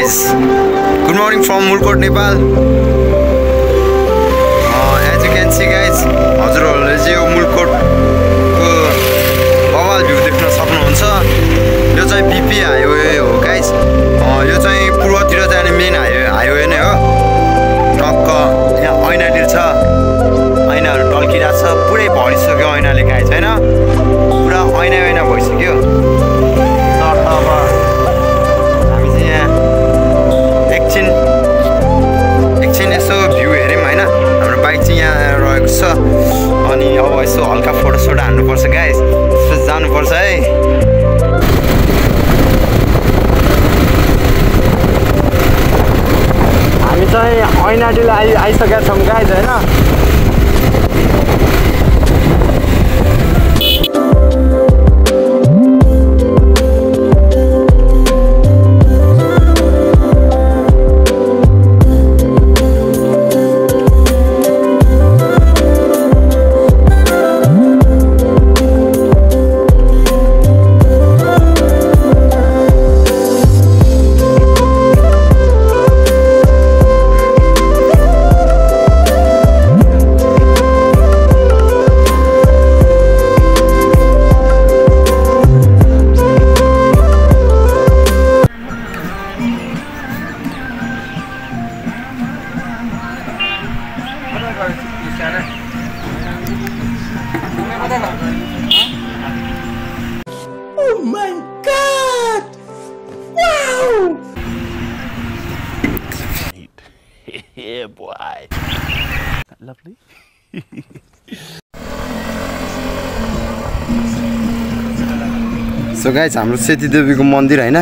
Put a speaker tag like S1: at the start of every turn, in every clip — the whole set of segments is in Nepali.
S1: guys, good morning from mulkot, Nepal. As you can see guys, हजुरहरुले चाहिँ यो mulkotको बवाल भ्यू देख्न सक्नुहुन्छ। यो चाहिँ पिपी हाइवे हो गाइस। यो चाहिँ पूर्वतिर जाने मेन हाइवे नै हो। टक्क यहाँ ऐनाडिल छ, ऐनाहरु टल्किरा छ, पुरै भरिसक्यो ऐनाले गाइस हैन, पुरा ऐना भइसक्यो। एकछिन यसो भ्यू हेर्यौं हैन, हाम्रो बाइक चाहिँ यहाँ रहेको छ। अनि अब यसो हल्का फोटोसोट हान्नुपर्छ गाइस, त्यसपछि जानुपर्छ है। हामी चाहिँ ऐनाडिल आइसकेका छौँ गाइस हैन।
S2: Oh my God! Wow!
S3: Yeah, boy. That lovely.
S1: So guys, हाम्रो सेती देवीको मन्दिर हैन।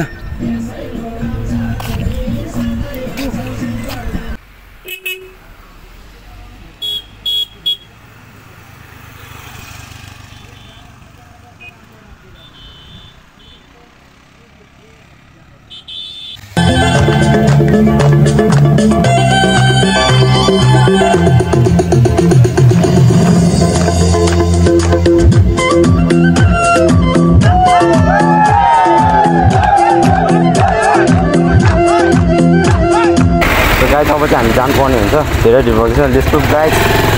S1: गाइस अब चाहिँ हामी जानुपर्ने हुन्छ, धेरै ढिलो भएको छ। Let's go guys.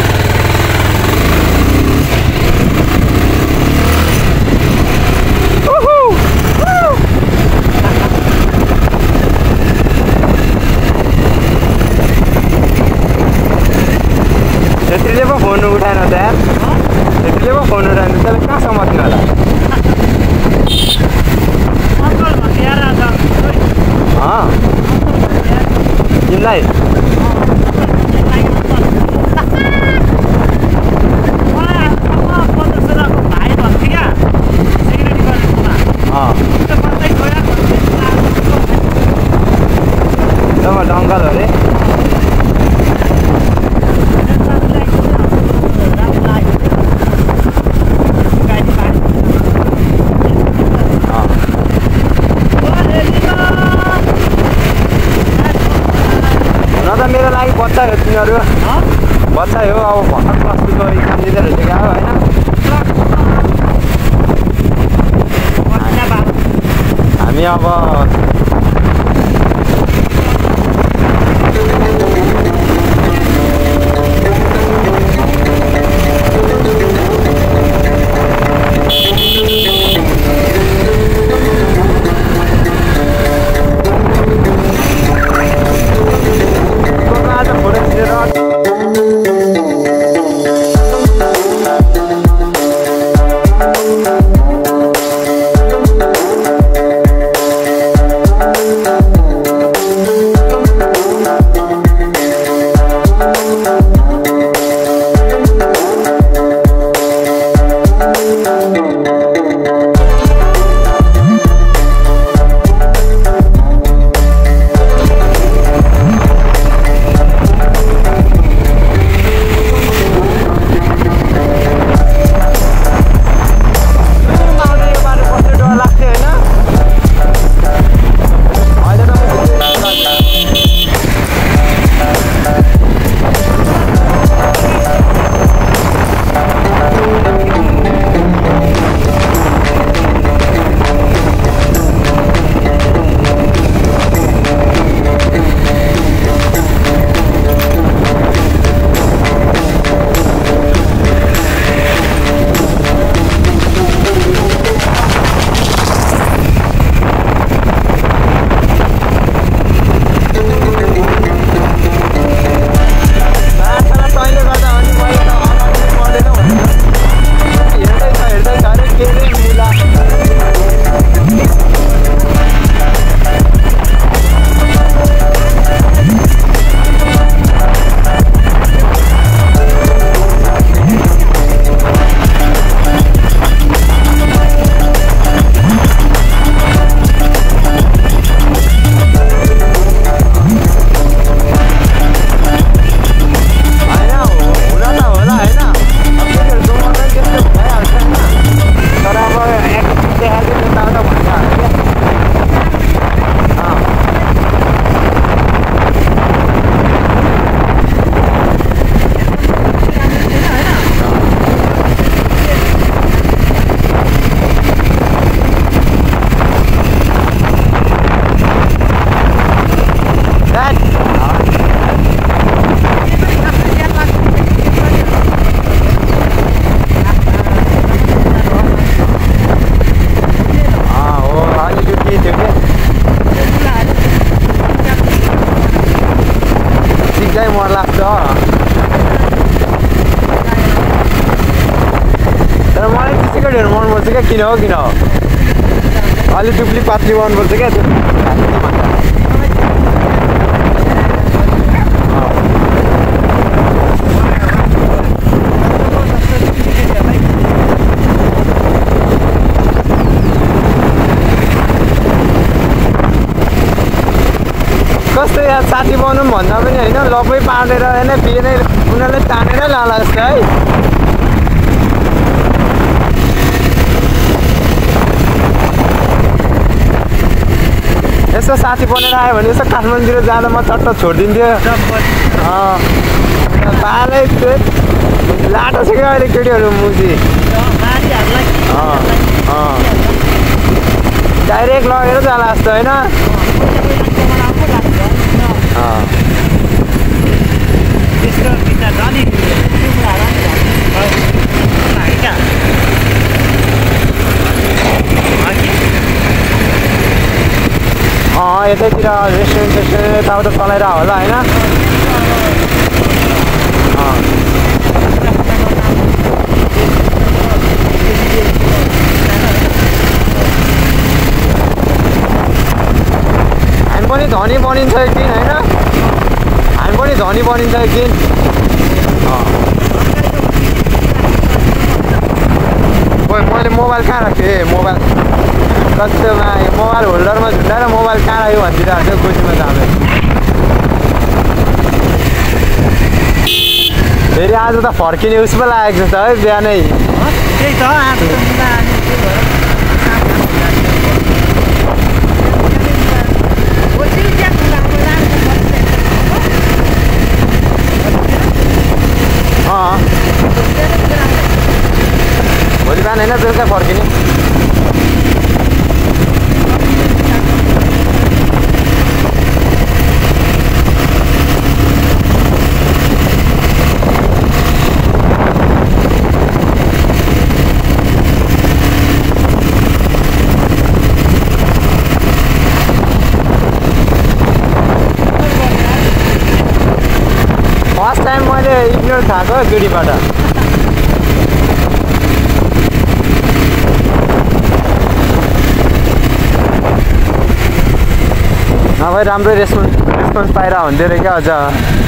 S1: त्यतिले पो फोन उठाएन त यार, त्यतिले पो फोन उठाएन, त्यसले कहाँ समात्नु होला? तिमीलाई डङ्गल हो रे। मेरो लागि बच्चा हो तिनीहरू, बच्चा हो। अब भर्खर प्लस2को इक्जाम दिँदै रहेछ क्या होइन। हामी अब थियो कि सिक्दै मन लाग्छ तर मलाई त्यतिकै ढेर मनपर्छ क्या किन हो अलि टुप्ली पातली मनपर्छ क्या त्यो कस्तो यहाँ साथी बनाउँ भन्दा पनि होइन लपै पारेर होइन बिहानै उनीहरूले तानेरै लाला जस्तो है यसो साथी बनेर आयो भने यसो काठमाडौँतिर जाँदा म चट्ट छोडिदिन्थ्यो पालै लाटो छ क्या अहिले केटीहरू मुजी डाइरेक्ट लगेर जाला जस्तो होइन यतैतिर रेस्टुरेन्ट यताउता चलाएर होला होइन हामी पनि धनी बनिन्छ एकदिन होइन हामी पनि धनी बनिन्छ एकदिन मैले मोबाइल कहाँ राखेँ मोबाइल कस्तोमा मोबाइल होल्डरमा झुन्डाएर मोबाइल कहाँ राख्यो भनिदिरहेको थियो गोजीमा जाँदै फेरि आज त फर्किने उस पो लागेको छ है बिहानै भोलि बिहान होइन बेलुका फर्किने फर्स्ट टाइम मैले इग्नोर खाएको गिडीबाट नभए राम्रो रेस्पोन्स पाएर हुन्थ्यो अरे क्या अझ